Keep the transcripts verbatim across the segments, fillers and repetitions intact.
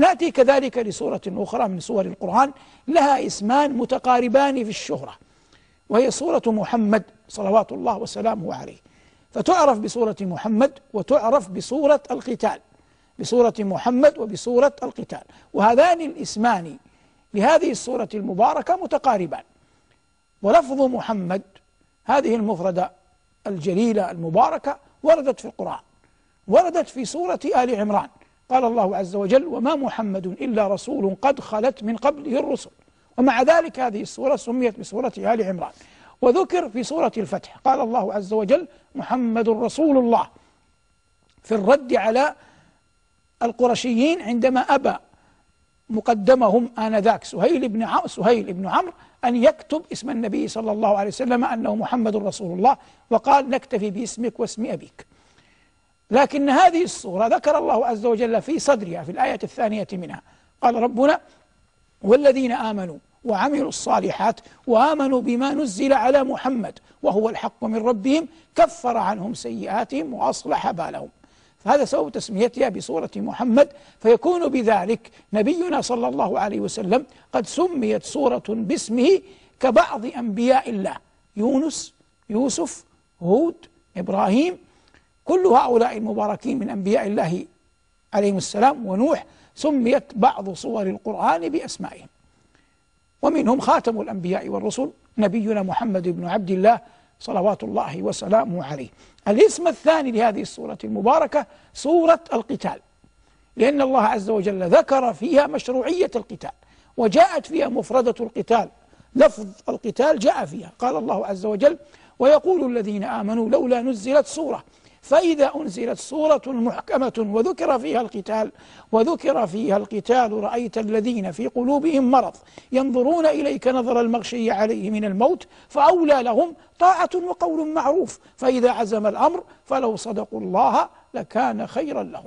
نأتي كذلك لسورة أخرى من سور القرآن لها اسمان متقاربان في الشهرة، وهي سورة محمد صلوات الله وسلامه عليه، فتعرف بسورة محمد وتعرف بسورة القتال، بسورة محمد وبسورة القتال، وهذان الاسمان لهذه السورة المباركة متقاربان. ولفظ محمد هذه المفردة الجليلة المباركة وردت في القرآن، وردت في سورة آل عمران، قال الله عز وجل: وما محمد إلا رسول قد خلت من قبله الرسل. ومع ذلك هذه السورة سميت بسورة آل عمران. وذكر في سورة الفتح، قال الله عز وجل: محمد رسول الله، في الرد على القرشيين عندما أبى مقدمهم آنذاك سهيل بن عمرو سهيل بن عمرو أن يكتب اسم النبي صلى الله عليه وسلم أنه محمد رسول الله، وقال: نكتفي باسمك واسم أبيك. لكن هذه السورة ذكر الله عز وجل في صدرها في الآية الثانية منها، قال ربنا: والذين آمنوا وعملوا الصالحات وآمنوا بما نزل على محمد وهو الحق من ربهم كفر عنهم سيئاتهم وأصلح بالهم. فهذا سبب تسميتها بسورة محمد، فيكون بذلك نبينا صلى الله عليه وسلم قد سميت سورة باسمه كبعض أنبياء الله، يونس، يوسف، هود، إبراهيم، كل هؤلاء المباركين من أنبياء الله عليهم السلام، ونوح، سميت بعض صور القرآن بأسمائهم. ومنهم خاتم الأنبياء والرسل نبينا محمد بن عبد الله صلوات الله وسلامه عليه. الاسم الثاني لهذه السورة المباركة سورة القتال، لأن الله عز وجل ذكر فيها مشروعية القتال، وجاءت فيها مفردة القتال، لفظ القتال جاء فيها. قال الله عز وجل: ويقول الذين آمنوا لولا نزلت سورة، فإذا أنزلت سورة محكمة وذكر فيها القتال وذكر فيها القتال رأيت الذين في قلوبهم مرض ينظرون إليك نظر المغشي عليه من الموت فأولى لهم طاعة وقول معروف، فإذا عزم الأمر فلو صدقوا الله لكان خيرا لهم،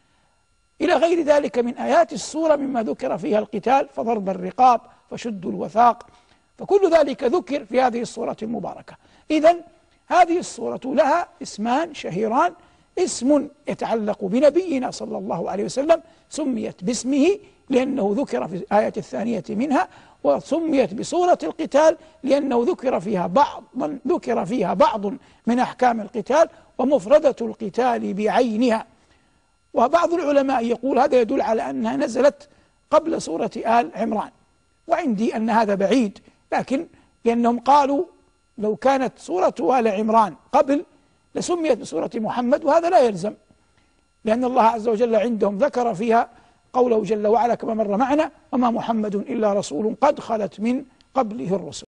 إلى غير ذلك من آيات السورة مما ذكر فيها القتال، فضرب الرقاب، فشدوا الوثاق، فكل ذلك ذكر في هذه السورة المباركة. إذن هذه السورة لها اسمان شهيران: اسم يتعلق بنبينا صلى الله عليه وسلم سميت باسمه لأنه ذكر في الآية الثانية منها، وسميت بسورة القتال لأنه ذكر فيها بعض ذكر فيها بعض من أحكام القتال ومفردة القتال بعينها. وبعض العلماء يقول هذا يدل على أنها نزلت قبل سورة آل عمران، وعندي أن هذا بعيد، لكن لأنهم قالوا لو كانت سورة آل عمران قبل لسميت بسورة محمد، وهذا لا يلزم، لأن الله عز وجل عندهم ذكر فيها قوله جل وعلا كما مر معنا: وما محمد إلا رسول قد خلت من قبله الرسل.